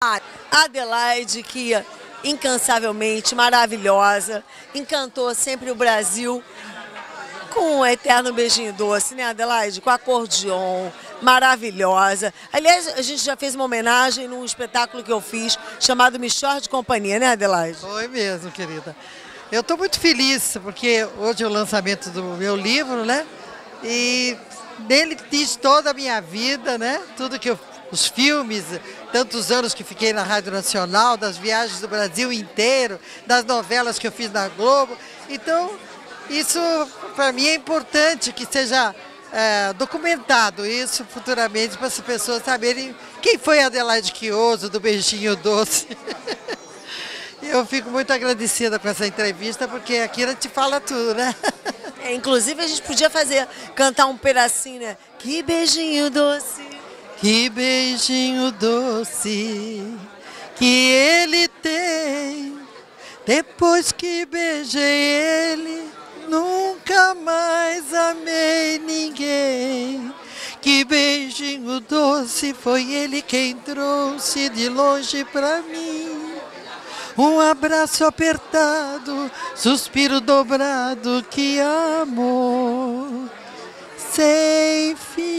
Adelaide, que incansavelmente maravilhosa, encantou sempre o Brasil com um eterno beijinho doce, né, Adelaide? Com acordeon, maravilhosa. Aliás, a gente já fez uma homenagem num espetáculo que eu fiz, chamado Michord de Companhia, né, Adelaide? Foi mesmo, querida. Eu estou muito feliz, porque hoje é o lançamento do meu livro, né? E nele diz toda a minha vida, né? Tudo que os filmes, tantos anos que fiquei na Rádio Nacional, das viagens do Brasil inteiro, das novelas que eu fiz na Globo. Então, isso para mim é importante que seja documentado isso futuramente para as pessoas saberem quem foi a Adelaide Quioso do Beijinho Doce. Eu fico muito agradecida com essa entrevista, porque aqui ela te fala tudo, né? Inclusive a gente podia cantar um pedacinho, né? Que beijinho doce. Que beijinho doce que ele tem. Depois que beijei ele, nunca mais amei ninguém. Que beijinho doce foi ele quem trouxe de longe pra mim. Um abraço apertado, suspiro dobrado, que amor sem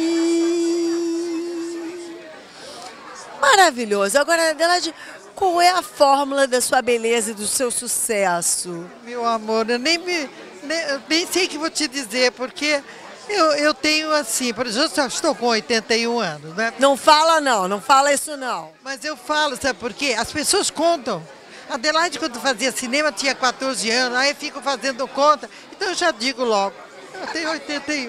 fim. Maravilhoso. Agora, Adelaide, qual é a fórmula da sua beleza e do seu sucesso? Meu amor, eu nem sei o que vou te dizer, porque eu tenho assim, por exemplo, eu estou com 81 anos, né? Não fala não, não fala isso não. Mas eu falo, sabe por quê? As pessoas contam. A Adelaide, quando fazia cinema, tinha 14 anos, aí fico fazendo conta, então eu já digo logo, eu tenho 81.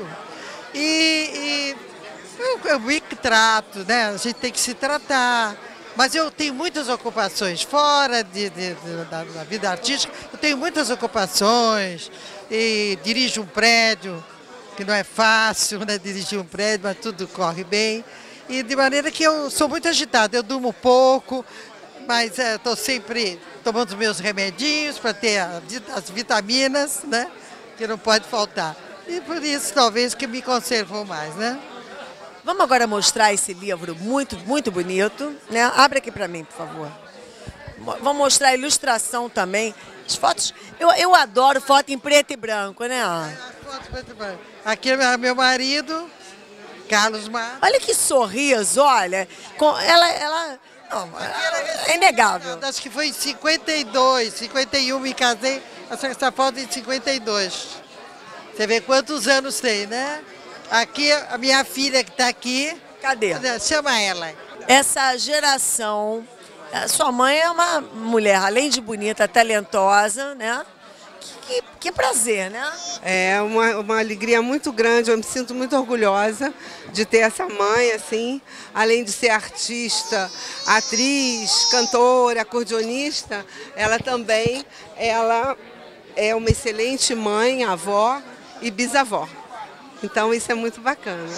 Eu me trato, né? A gente tem que se tratar. Mas eu tenho muitas ocupações, fora da vida artística, eu tenho muitas ocupações, e dirijo um prédio, que não é fácil, né? Dirigir um prédio, mas tudo corre bem. E de maneira que eu sou muito agitada, eu durmo pouco, mas estou sempre tomando os meus remedinhos para ter as vitaminas, né? Que não pode faltar. E por isso, talvez, que me conservam mais, né? Vamos agora mostrar esse livro muito, muito bonito, né? Abre aqui para mim, por favor. Vamos mostrar a ilustração também. As fotos, eu adoro foto em preto e branco, né? Foto preto e branco. Aqui é meu marido, Carlos Mar. Olha que sorriso, olha. Ela não, é inegável. Acho que foi em 52, 51 me casei, essa foto em 52. Você vê quantos anos tem, né? Aqui, a minha filha que está aqui. Cadê? Chama ela. Essa geração, a sua mãe é uma mulher, além de bonita, talentosa, né? Que prazer, né? É uma alegria muito grande, eu me sinto muito orgulhosa de ter essa mãe, assim, além de ser artista, atriz, cantora, acordeonista, ela também é uma excelente mãe, avó e bisavó. Então isso é muito bacana.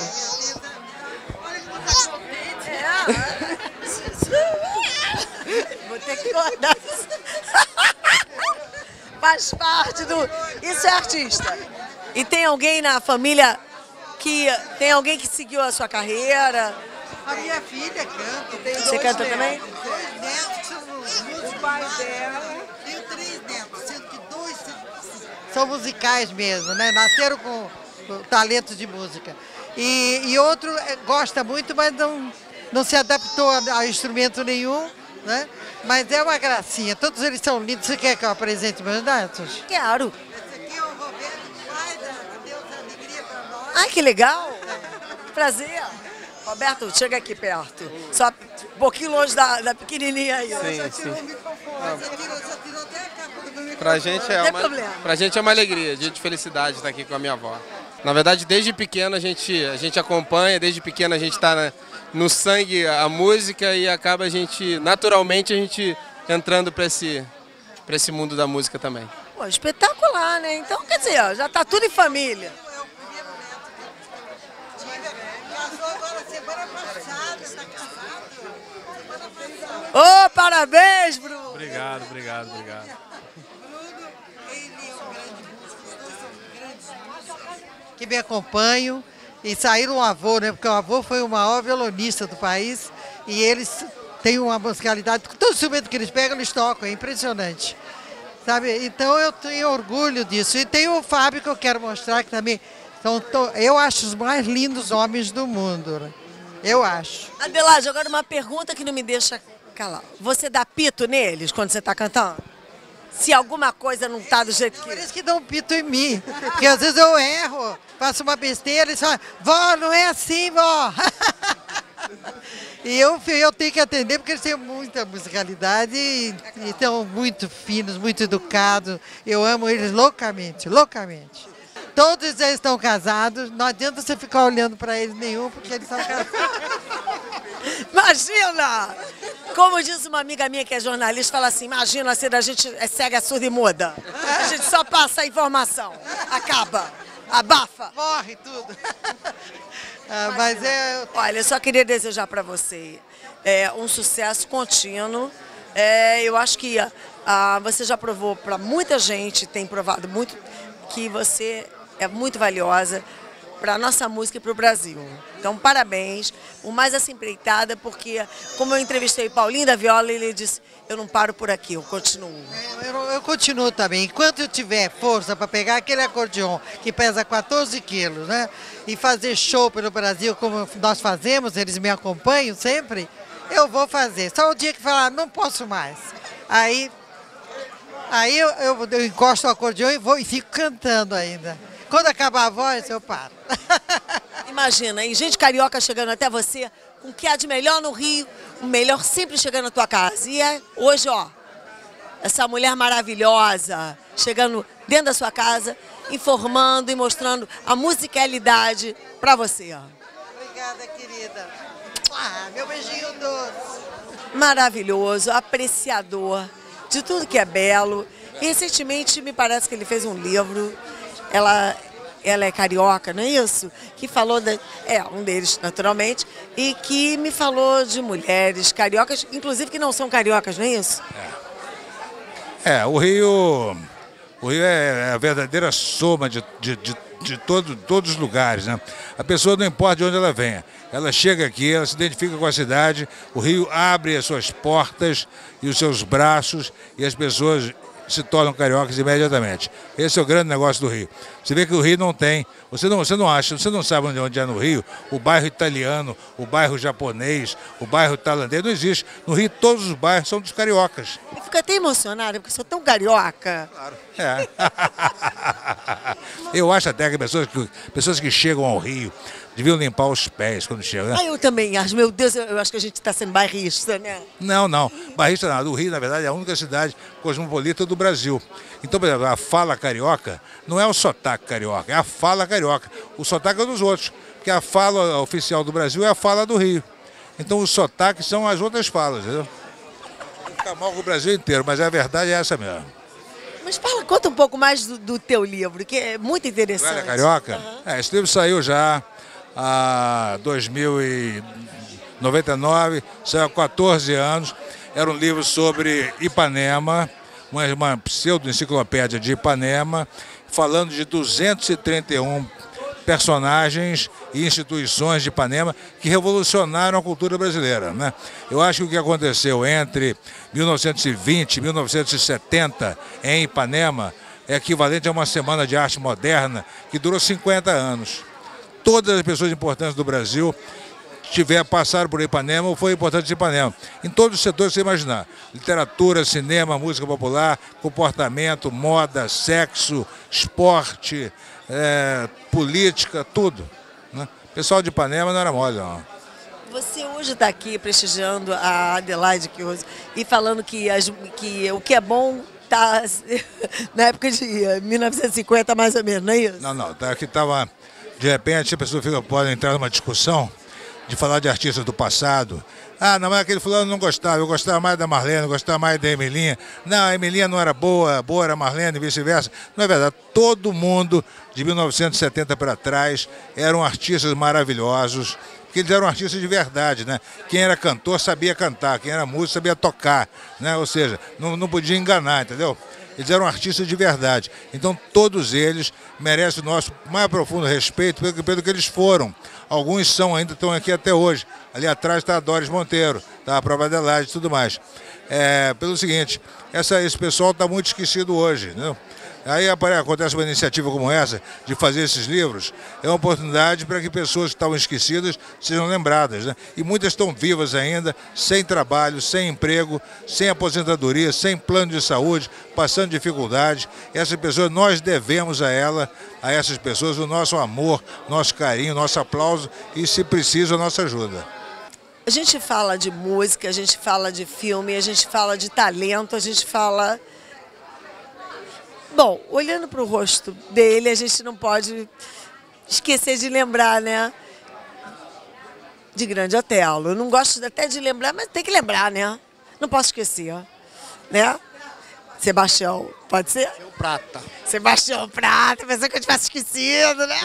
Vou ter que cortar. Faz parte do... Isso é artista. E tem alguém na família tem alguém que seguiu a sua carreira? A minha filha canta. Você canta também? 2 netos que são músicos. O pai dela. Tenho 3 netos, sendo que 2 são musicais mesmo, né? Nasceram com talento de música. E outro gosta muito, mas não se adaptou a instrumento nenhum, né? Mas é uma gracinha, todos eles são lindos. Você quer que eu apresente meus netos? Quero. Esse aqui é o Roberto, pai da Deus Alegria para nós. Ai, que legal. Prazer. Roberto, chega aqui perto. Só um pouquinho longe da pequenininha aí. Sim. Pra gente é uma alegria, dia de felicidade estar aqui com a minha avó. Na verdade, desde pequeno a gente acompanha, desde pequeno a gente está no sangue a música e acaba naturalmente a gente entrando para esse mundo da música também. Pô, espetacular, né? Então, quer dizer, já tá tudo em família. É o primeiro neto que eu tive. Casou agora semana passada, está casado. Semana passada. Ô, parabéns, Bruno! Obrigado. Bruno, ele é um grande músico, os dois são grandes músicos. Que me acompanham e saíram um avô, né? Porque o avô foi o maior violonista do país e eles têm uma musicalidade. Todo instrumento que eles pegam, eles tocam, é impressionante. Sabe? Então eu tenho orgulho disso. E tem o Fábio que eu quero mostrar, que também eu acho os mais lindos homens do mundo. Né? Eu acho. Adelaide, agora uma pergunta que não me deixa calar. Você dá pito neles quando você está cantando? Se alguma coisa não está do jeito que... Por isso que dão um pito em mim. Porque às vezes eu erro, faço uma besteira e falam, vó, não é assim, vó. E eu tenho que atender porque eles têm muita musicalidade e estão muito finos, muito educados. Eu amo eles loucamente, loucamente. Todos eles estão casados, não adianta você ficar olhando para eles nenhum, porque eles estão casados. Imagina! Como diz uma amiga minha que é jornalista, fala assim, imagina se a gente é cega, surda e muda. A gente só passa a informação, acaba, abafa. Morre tudo. Mas Olha, eu só queria desejar para você um sucesso contínuo. Eu acho que você já provou para muita gente, tem provado muito, que você é muito valiosa para a nossa música e para o Brasil. Então, parabéns. O mais essa empreitada, porque, como eu entrevistei o Paulinho da Viola, ele disse, eu não paro por aqui, eu continuo. Eu continuo também. Enquanto eu tiver força para pegar aquele acordeon que pesa 14 quilos, né? E fazer show pelo Brasil, como nós fazemos, eles me acompanham sempre, eu vou fazer. Só o dia que falar, não posso mais. Aí eu encosto o acordeon e fico cantando ainda. Quando acabar a voz, eu paro. Imagina, e gente carioca chegando até você, com o que há de melhor no Rio, o melhor sempre chegando na tua casa. E hoje, ó, essa mulher maravilhosa, chegando dentro da sua casa, informando e mostrando a musicalidade para você. Obrigada, querida. Meu beijinho doce. Maravilhoso, apreciador de tudo que é belo. E, recentemente, me parece que ele fez um livro. Ela é carioca, não é isso? Que falou, um deles, naturalmente, e que me falou de mulheres cariocas, inclusive que não são cariocas, não é isso? O Rio é a verdadeira soma de todos os lugares, né? A pessoa não importa de onde ela venha, ela chega aqui, ela se identifica com a cidade, o Rio abre as suas portas e os seus braços e as pessoas se tornam cariocas imediatamente. Esse é o grande negócio do Rio. Você vê que o Rio não tem, você não acha, você não sabe onde é no Rio, o bairro italiano, o bairro japonês, o bairro tailandês, não existe. No Rio todos os bairros são dos cariocas. Eu fico até emocionada, porque sou tão carioca. Claro. Eu acho até que pessoas que chegam ao Rio deviam limpar os pés quando chegam, né? Eu também acho. Meu Deus, eu acho que a gente está sendo bairrista, né? Não. Bairrista nada. O Rio, na verdade, é a única cidade cosmopolita do Brasil. Então, por exemplo, a fala carioca não é o sotaque carioca, é a fala carioca. O sotaque é dos outros, porque a fala oficial do Brasil é a fala do Rio. Então, os sotaques são as outras falas, entendeu? Fica mal com o Brasil inteiro, mas a verdade é essa mesmo. Mas conta um pouco mais do teu livro, que é muito interessante. Velha Carioca? Esse livro saiu já em 2099, saiu há 14 anos. Era um livro sobre Ipanema, uma pseudo-enciclopédia de Ipanema, falando de 231 personagens e instituições de Ipanema que revolucionaram a cultura brasileira, né? Eu acho que o que aconteceu entre 1920 e 1970 em Ipanema é equivalente a uma semana de arte moderna que durou 50 anos. Todas as pessoas importantes do Brasil passaram por Ipanema ou foram importantes em Ipanema. Em todos os setores que você imaginar. Literatura, cinema, música popular, comportamento, moda, sexo, esporte, política, tudo, né? O pessoal de Ipanema não era mole, não. Você hoje está aqui prestigiando a Adelaide e falando que o que é bom está na época de 1950, mais ou menos, não é isso? Não. Aqui estava, de repente, a pessoa pode entrar numa discussão de falar de artistas do passado. Não, mas aquele fulano não gostava, eu gostava mais da Marlene, eu gostava mais da Emilinha. Não, a Emilinha não era boa era a Marlene e vice-versa. Não é verdade, todo mundo de 1970 para trás eram artistas maravilhosos, porque eles eram artistas de verdade, né? Quem era cantor sabia cantar, quem era músico sabia tocar, né? Ou seja, não podia enganar, entendeu? Eles eram artistas de verdade. Então, todos eles merecem o nosso mais profundo respeito pelo que eles foram. Alguns ainda estão aqui até hoje. Ali atrás está a Doris Monteiro, a própria Adelaide e tudo mais. Pelo seguinte, esse pessoal está muito esquecido hoje, né? Aí acontece uma iniciativa como essa, de fazer esses livros, é uma oportunidade para que pessoas que estavam esquecidas sejam lembradas, né? E muitas estão vivas ainda, sem trabalho, sem emprego, sem aposentadoria, sem plano de saúde, passando dificuldade. Essas pessoas, nós devemos a essas pessoas, o nosso amor, nosso carinho, nosso aplauso e, se precisa, a nossa ajuda. A gente fala de música, a gente fala de filme, a gente fala de talento, a gente fala... Bom, olhando para o rosto dele, a gente não pode esquecer de lembrar, né? De Grande Otelo. Eu não gosto até de lembrar, mas tem que lembrar, né? Não posso esquecer, né? Sebastião, pode ser? Sebastião Prata. Sebastião Prata, pensei que eu tivesse esquecido, né?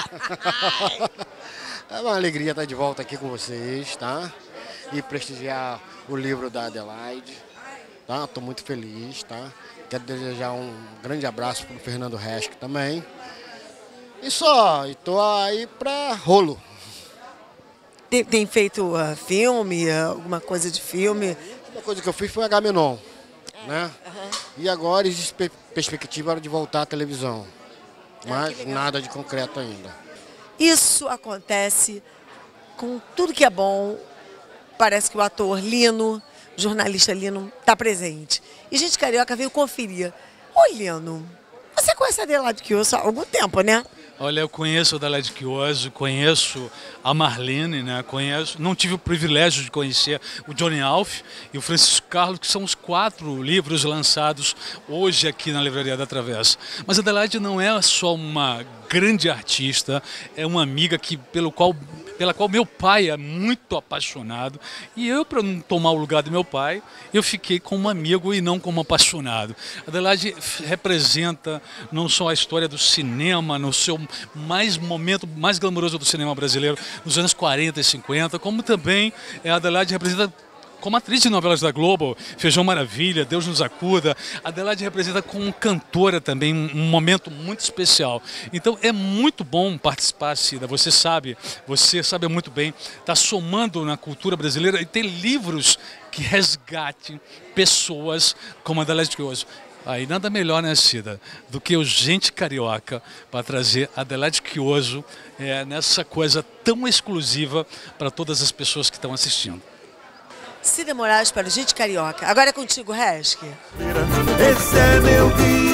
É uma alegria estar de volta aqui com vocês, tá? E prestigiar o livro da Adelaide, tá? Estou muito feliz, tá? Quero desejar um grande abraço para o Fernando Resch também. E só, estou aí para rolo. Tem feito filme, alguma coisa de filme? Uma coisa que eu fiz foi Agamenon, né? E agora existe perspectiva de voltar à televisão, mas nada de concreto ainda. Isso acontece com tudo que é bom. Parece que o ator Lino, o jornalista Lino, está presente. E gente carioca veio conferir. Ô Lino, você conhece a Adelaide Quioso há algum tempo, né? Olha, eu conheço a Adelaide Quioso, conheço a Marlene, né? Não tive o privilégio de conhecer o Johnny Alf e o Francisco Carlos, que são os 4 livros lançados hoje aqui na Livraria da Travessa. Mas a Adelaide não é só uma grande artista, é uma amiga pela qual meu pai é muito apaixonado. E eu, para não tomar o lugar do meu pai, eu fiquei como amigo e não como apaixonado. A Adelaide representa não só a história do cinema, no seu momento mais glamouroso do cinema brasileiro, nos anos 40 e 50, como também a Adelaide representa como atriz de novelas da Globo, Feijão Maravilha, Deus nos acuda. A Adelaide representa como cantora também um momento muito especial. Então é muito bom participar, Cida. Você sabe muito bem, está somando na cultura brasileira e tem livros que resgatem pessoas como a Adelaide Quioso. Aí nada melhor, né, Cida, do que o Gente Carioca para trazer a Adelaide Quioso nessa coisa tão exclusiva para todas as pessoas que estão assistindo. Cida Moraes para o Gente Carioca. Agora é contigo, Resch. Esse é meu dia.